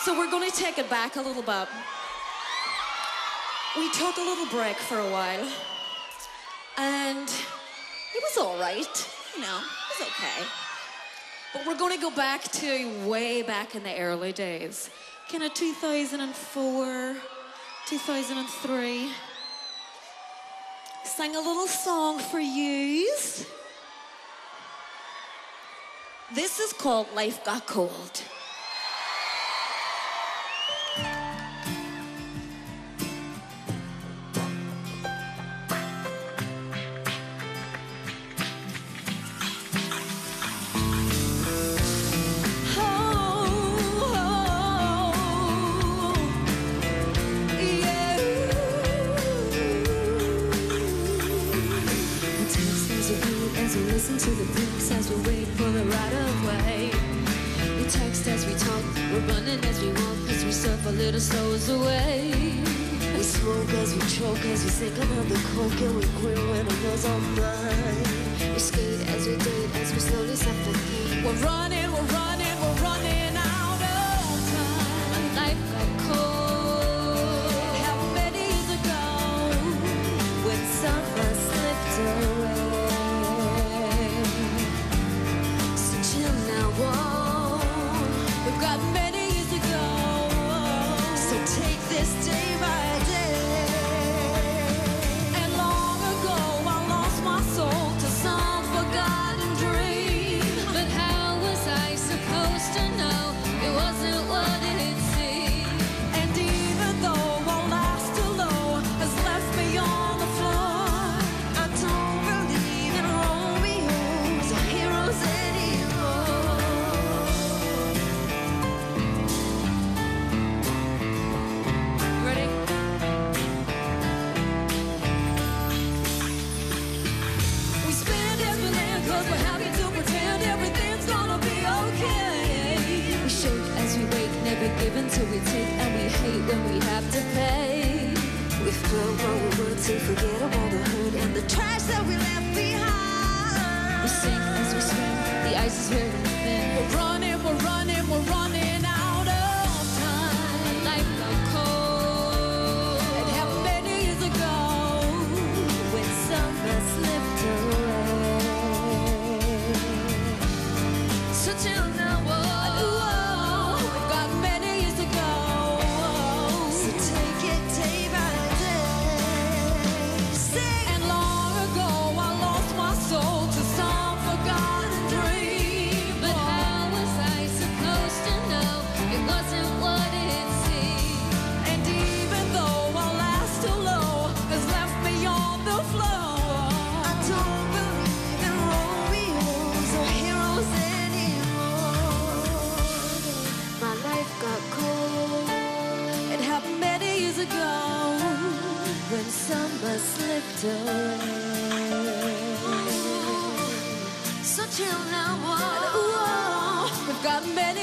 So we're going to take it back a little bit. We took a little break for a while, and it was all right, you know, it was okay. But we're going to go back to way back in the early days, kind of 2004, 2003. Sing a little song for yous. This is called Life Got Cold. As we listen to the blues, as we wait for the right of way. We text as we talk, we're running as we walk, as we surf a little souls away. We smoke as we choke, as we sink another coke, and we quit when our nose on fire. We skate as we date, as we slowly suffocate. We're running, we're running, we're running out of time. Life got cold. How many years ago When summer slipped away. We've got many years to go, so take this day by day. And long ago I lost my soul to some forgotten dream. But how was I supposed to know it wasn't what it seemed? And even though our last hello has left me on the floor, I don't believe in Romeos or heroes anymore. we're happy to pretend everything's gonna be okay. We shake as we wait, never give until we take, and we hate when we have to pay. We feel what we were to forget about the hurt and the trash that we left behind. We sink as we swim, the ice is very thin. We're running, we're running, we're running out of time. Life got cold. And how many years ago when summer slipped away. So till now, we've got many years to go. so take it day by day. Sing. And long ago I lost my soul to some forgotten dream. But how was I supposed to know it wasn't what it seemed? And even though our last hello has left me on the floor, I don't believe in Romeos or heroes anymore. My life got cold. it happened many years ago. When summer slipped away. So till now, We've got many